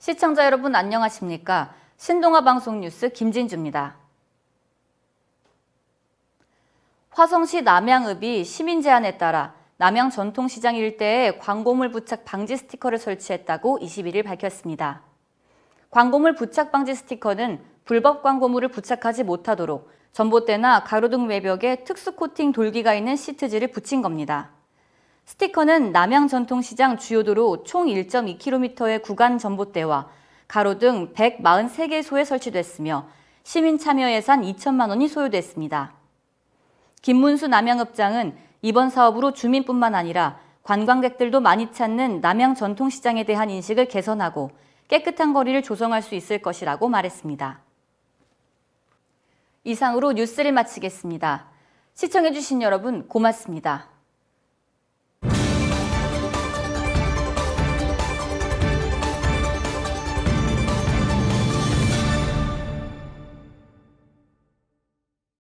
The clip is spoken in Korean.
시청자 여러분 안녕하십니까? 신동아 방송 뉴스 김진주입니다. 화성시 남양읍이 시민 제안에 따라 남양 전통시장 일대에 광고물 부착 방지 스티커를 설치했다고 21일 밝혔습니다. 광고물 부착 방지 스티커는 불법 광고물을 부착하지 못하도록 전봇대나 가로등 외벽에 특수 코팅 돌기가 있는 시트지를 붙인 겁니다. 스티커는 남양 전통시장 주요 도로 총 1.2km의 구간 전봇대와 가로등 143개소에 설치됐으며 시민 참여 예산 2천만 원이 소요됐습니다. 김문수 남양읍장은 이번 사업으로 주민뿐만 아니라 관광객들도 많이 찾는 남양 전통시장에 대한 인식을 개선하고 깨끗한 거리를 조성할 수 있을 것이라고 말했습니다. 이상으로 뉴스를 마치겠습니다. 시청해주신 여러분 고맙습니다.